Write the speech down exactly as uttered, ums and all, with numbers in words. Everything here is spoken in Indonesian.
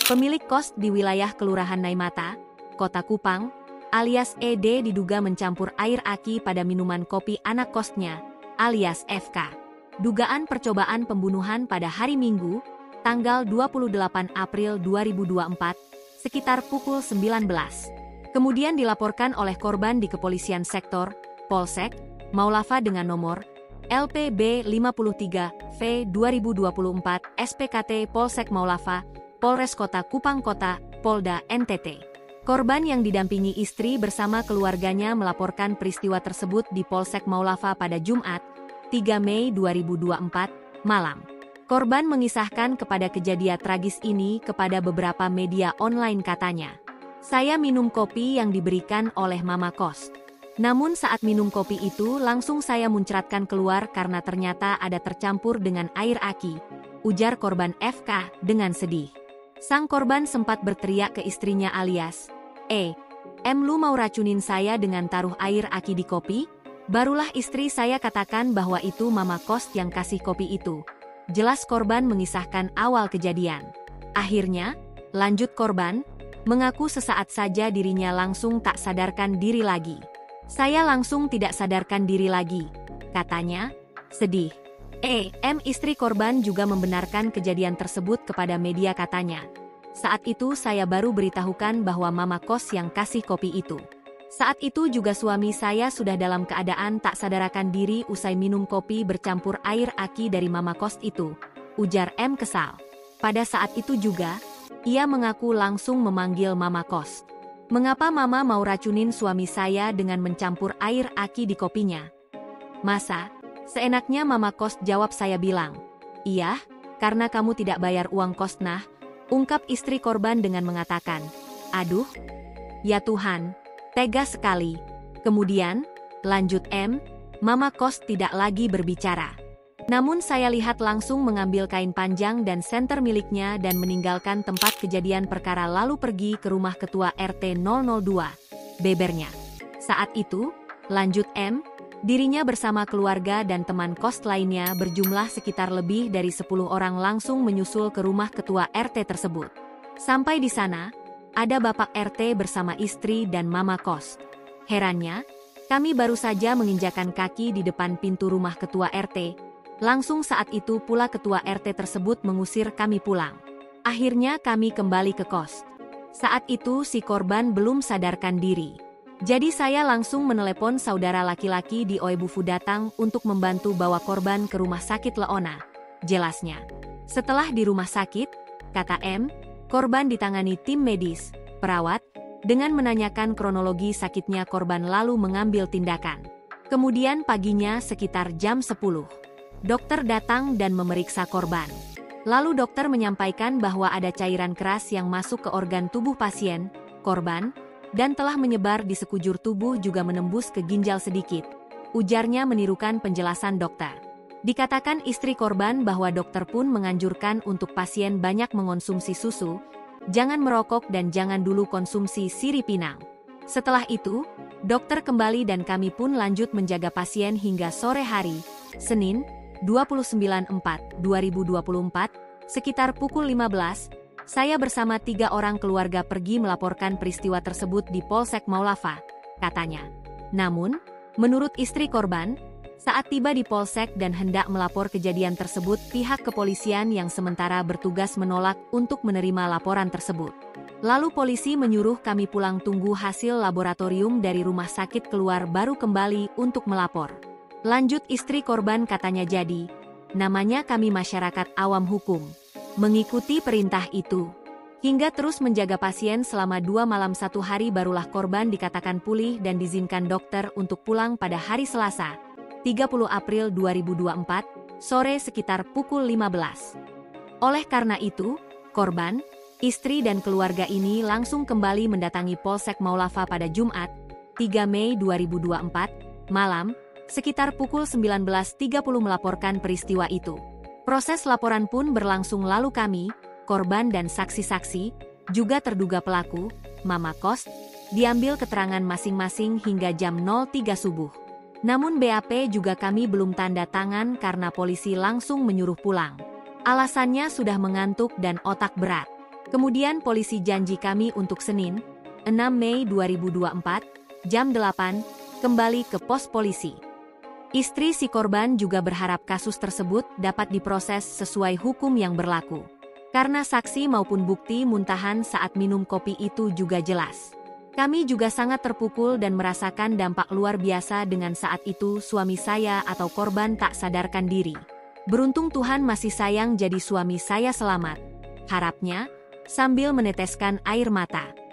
Pemilik kos di wilayah Kelurahan Naimata, Kota Kupang, alias E D diduga mencampur air aki pada minuman kopi anak kosnya, alias F K. Dugaan percobaan pembunuhan pada hari Minggu, tanggal dua puluh delapan April dua ribu dua puluh empat, sekitar pukul sembilan belas. Kemudian dilaporkan oleh korban di Kepolisian Sektor, Polsek, Maulava dengan nomor L P B lima tiga V dua ribu dua puluh empat S P K T Polsek Maulava, Polres Kota Kupang Kota, Polda N T T. Korban yang didampingi istri bersama keluarganya melaporkan peristiwa tersebut di Polsek Maulava pada Jumat, tiga Mei dua ribu dua puluh empat, malam. Korban mengisahkan kepada kejadian tragis ini kepada beberapa media online katanya. Saya minum kopi yang diberikan oleh mama kos. Namun saat minum kopi itu langsung saya muncratkan keluar karena ternyata ada tercampur dengan air aki, ujar korban F K dengan sedih. Sang korban sempat berteriak ke istrinya alias, Eh, em lu mau racunin saya dengan taruh air aki di kopi? Barulah istri saya katakan bahwa itu mama kos yang kasih kopi itu. Jelas korban mengisahkan awal kejadian. Akhirnya, lanjut korban, mengaku sesaat saja dirinya langsung tak sadarkan diri lagi. Saya langsung tidak sadarkan diri lagi, katanya, sedih. Eh, em istri korban juga membenarkan kejadian tersebut kepada media katanya. Saat itu saya baru beritahukan bahwa mama kos yang kasih kopi itu. Saat itu juga suami saya sudah dalam keadaan tak sadarkan diri usai minum kopi bercampur air aki dari mama kos itu, ujar M kesal. Pada saat itu juga, ia mengaku langsung memanggil mama kos. Mengapa mama mau racunin suami saya dengan mencampur air aki di kopinya? Masa? Seenaknya mama kos, jawab saya bilang. Iya, karena kamu tidak bayar uang kos nah, ungkap istri korban dengan mengatakan, aduh, ya Tuhan, tega sekali. Kemudian, lanjut M, mama kos tidak lagi berbicara. Namun saya lihat langsung mengambil kain panjang dan senter miliknya dan meninggalkan tempat kejadian perkara lalu pergi ke rumah ketua R T nol nol dua, bebernya. Saat itu, lanjut M, dirinya bersama keluarga dan teman kos lainnya berjumlah sekitar lebih dari sepuluh orang langsung menyusul ke rumah ketua R T tersebut. Sampai di sana, ada bapak R T bersama istri dan mama kos. Herannya, kami baru saja menginjakan kaki di depan pintu rumah ketua R T. Langsung saat itu pula ketua R T tersebut mengusir kami pulang. Akhirnya kami kembali ke kos. Saat itu si korban belum sadarkan diri. Jadi saya langsung menelepon saudara laki-laki di Oebufu datang untuk membantu bawa korban ke rumah sakit Leona. Jelasnya. Setelah di rumah sakit, kata M, korban ditangani tim medis, perawat, dengan menanyakan kronologi sakitnya korban lalu mengambil tindakan. Kemudian paginya sekitar jam sepuluh. Dokter datang dan memeriksa korban. Lalu dokter menyampaikan bahwa ada cairan keras yang masuk ke organ tubuh pasien, korban, dan telah menyebar di sekujur tubuh juga menembus ke ginjal sedikit. Ujarnya menirukan penjelasan dokter. Dikatakan istri korban bahwa dokter pun menganjurkan untuk pasien banyak mengonsumsi susu, jangan merokok dan jangan dulu konsumsi sirip pinang. Setelah itu, dokter kembali dan kami pun lanjut menjaga pasien hingga sore hari, Senin, dua puluh sembilan April dua ribu dua puluh empat, sekitar pukul lima belas, saya bersama tiga orang keluarga pergi melaporkan peristiwa tersebut di Polsek Maulava, katanya. Namun, menurut istri korban, saat tiba di Polsek dan hendak melapor kejadian tersebut, pihak kepolisian yang sementara bertugas menolak untuk menerima laporan tersebut. Lalu polisi menyuruh kami pulang tunggu hasil laboratorium dari rumah sakit keluar baru kembali untuk melapor. Lanjut istri korban katanya jadi, namanya kami masyarakat awam hukum, mengikuti perintah itu. Hingga terus menjaga pasien selama dua malam satu hari barulah korban dikatakan pulih dan diizinkan dokter untuk pulang pada hari Selasa, tiga puluh April dua ribu dua puluh empat, sore sekitar pukul lima belas. Oleh karena itu, korban, istri dan keluarga ini langsung kembali mendatangi Polsek Maulava pada Jumat, tiga Mei dua ribu dua puluh empat, malam, sekitar pukul sembilan belas tiga puluh melaporkan peristiwa itu. Proses laporan pun berlangsung lalu kami, korban dan saksi-saksi, juga terduga pelaku, mama kos, diambil keterangan masing-masing hingga jam nol tiga subuh. Namun B A P juga kami belum tanda tangan karena polisi langsung menyuruh pulang. Alasannya sudah mengantuk dan otak berat. Kemudian polisi janji kami untuk Senin, enam Mei dua ribu dua puluh empat, jam delapan, kembali ke pos polisi. Istri si korban juga berharap kasus tersebut dapat diproses sesuai hukum yang berlaku. Karena saksi maupun bukti muntahan saat minum kopi itu juga jelas. Kami juga sangat terpukul dan merasakan dampak luar biasa dengan saat itu suami saya atau korban tak sadarkan diri. Beruntung Tuhan masih sayang jadi suami saya selamat. Harapnya, sambil meneteskan air mata.